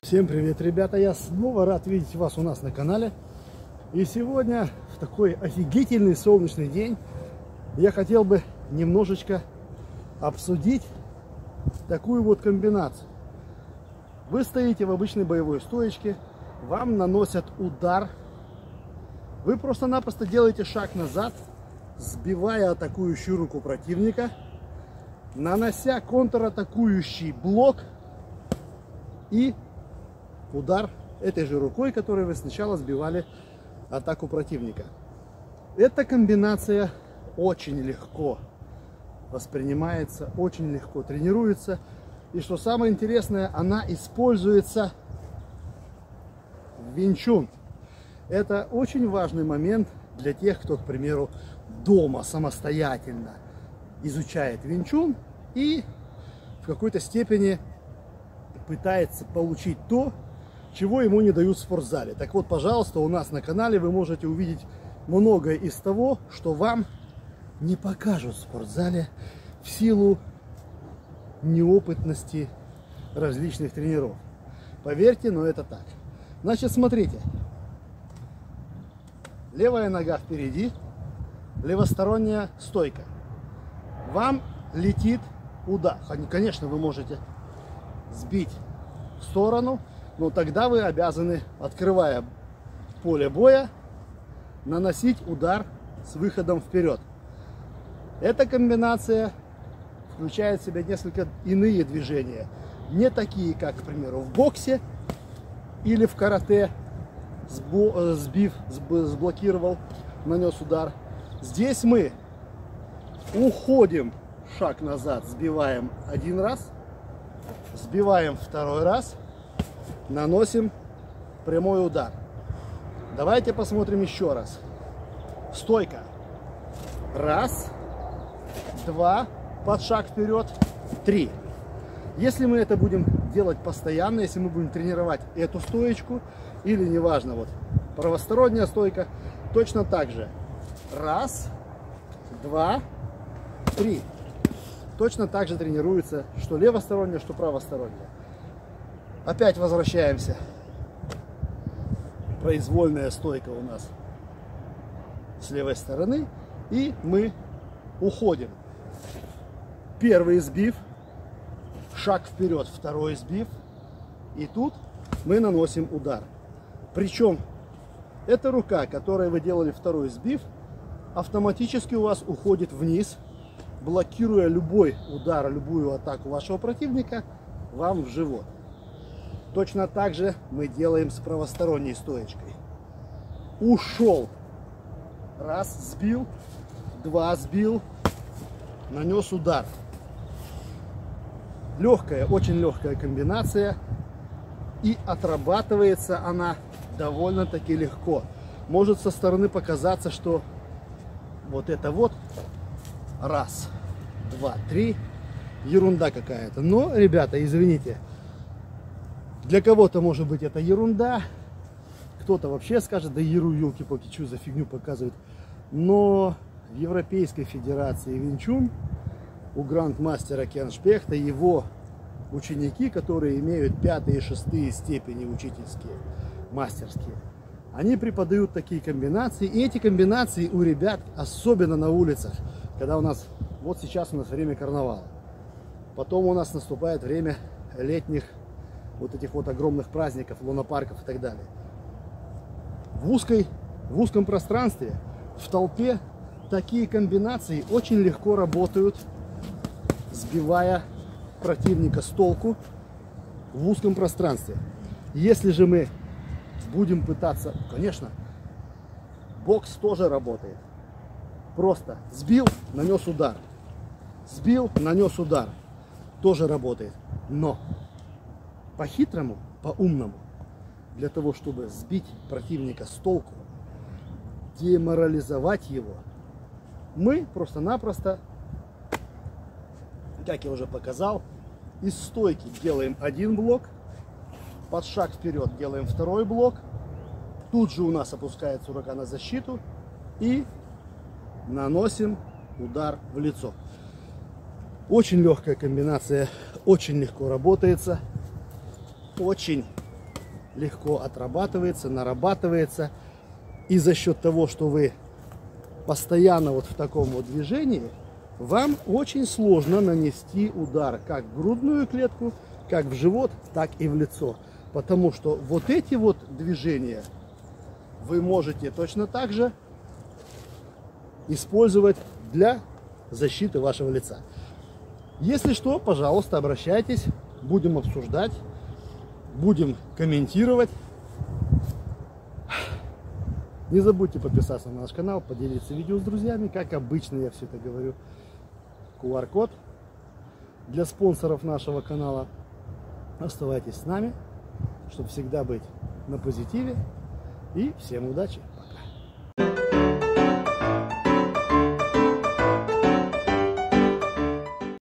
Всем привет, ребята! Я снова рад видеть вас у нас на канале. И сегодня, в такой офигительный солнечный день, я хотел бы немножечко обсудить такую вот комбинацию. Вы стоите в обычной боевой стоечке, вам наносят удар. Вы просто-напросто делаете шаг назад, сбивая атакующую руку противника, нанося контратакующий блок и удар этой же рукой, которой вы сначала сбивали атаку противника. Эта комбинация очень легко воспринимается, очень легко тренируется. И что самое интересное, она используется в Вин Чун. Это очень важный момент для тех, кто, к примеру, дома самостоятельно изучает Вин Чун и в какой-то степени пытается получить то, чего ему не дают в спортзале. Так вот, пожалуйста, у нас на канале вы можете увидеть многое из того, что вам не покажут в спортзале в силу неопытности различных тренеров. Поверьте, но это так. Значит, смотрите. Левая нога впереди, левосторонняя стойка. Вам летит удар. Конечно, вы можете сбить в сторону, но тогда вы обязаны, открывая поле боя, наносить удар с выходом вперед. Эта комбинация включает в себя несколько иные движения. Не такие, как, к примеру, в боксе или в карате, сблокировал, нанес удар. Здесь мы уходим шаг назад, сбиваем один раз, сбиваем второй раз, наносим прямой удар. Давайте посмотрим еще раз. Стойка. Раз, два, под шаг вперед, три. Если мы это будем делать постоянно, если мы будем тренировать эту стоечку, или неважно, вот правосторонняя стойка, точно так же. Раз, два, три. Точно так же тренируется что левосторонняя, что правосторонняя. Опять возвращаемся. Произвольная стойка у нас с левой стороны. И мы уходим. Первый сбив. Шаг вперед, второй сбив. И тут мы наносим удар. Причем эта рука, которой вы делали второй сбив, автоматически у вас уходит вниз, блокируя любой удар, любую атаку вашего противника вам в живот. Точно так же мы делаем с правосторонней стоечкой. Ушел. Раз, сбил. Два, сбил. Нанес удар. Легкая, очень легкая комбинация. И отрабатывается она довольно-таки легко. Может со стороны показаться, что вот это вот раз, два, три. Ерунда какая-то. Но, ребята, извините. Для кого-то, может быть, это ерунда. Кто-то вообще скажет, да елки-палки, что за фигню показывают. Но в Европейской Федерации Вин Чун у грандмастера Кен Шпехта его ученики, которые имеют 5-е и 6-е степени учительские, мастерские, они преподают такие комбинации. И эти комбинации у ребят, особенно на улицах, когда у нас, вот сейчас у нас время карнавала. Потом у нас наступает время летних вот этих вот огромных праздников, лунопарков и так далее. В узком пространстве, в толпе такие комбинации очень легко работают, сбивая противника с толку в узком пространстве. Если же мы будем пытаться, конечно, бокс тоже работает. Просто сбил, нанес удар. Сбил, нанес удар. Тоже работает. Но по-хитрому, по-умному, для того, чтобы сбить противника с толку, деморализовать его, мы просто-напросто, как я уже показал, из стойки делаем один блок, под шаг вперед делаем второй блок, тут же у нас опускается рука на защиту и наносим удар в лицо. Очень легкая комбинация, очень легко работается, очень легко отрабатывается, нарабатывается. И за счет того, что вы постоянно вот в таком вот движении, вам очень сложно нанести удар как в грудную клетку, как в живот, так и в лицо. Потому что вот эти вот движения вы можете точно так же использовать для защиты вашего лица. Если что, пожалуйста, обращайтесь, будем обсуждать, будем комментировать. Не забудьте подписаться на наш канал, поделиться видео с друзьями. Как обычно я все это говорю. QR-код для спонсоров нашего канала. Оставайтесь с нами, чтобы всегда быть на позитиве. И всем удачи!